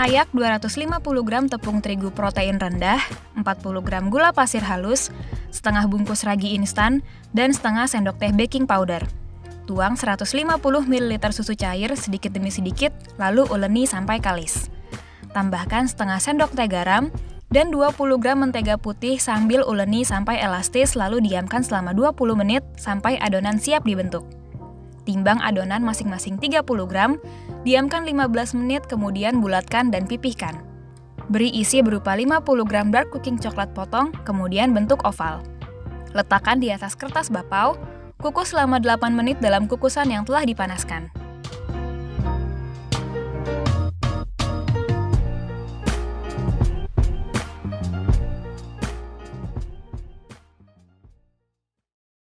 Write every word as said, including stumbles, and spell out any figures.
ayak dua ratus lima puluh gram tepung terigu protein rendah, empat puluh gram gula pasir halus, setengah bungkus ragi instan, dan setengah sendok teh baking powder. Tuang seratus lima puluh mililiter susu cair sedikit demi sedikit, lalu uleni sampai kalis. Tambahkan setengah sendok teh garam, dan dua puluh gram mentega putih sambil uleni sampai elastis, lalu diamkan selama dua puluh menit sampai adonan siap dibentuk. Timbang adonan masing-masing tiga puluh gram, diamkan lima belas menit, kemudian bulatkan dan pipihkan. Beri isi berupa lima puluh gram dark cooking coklat potong, kemudian bentuk oval. Letakkan di atas kertas bapau, kukus selama delapan menit dalam kukusan yang telah dipanaskan.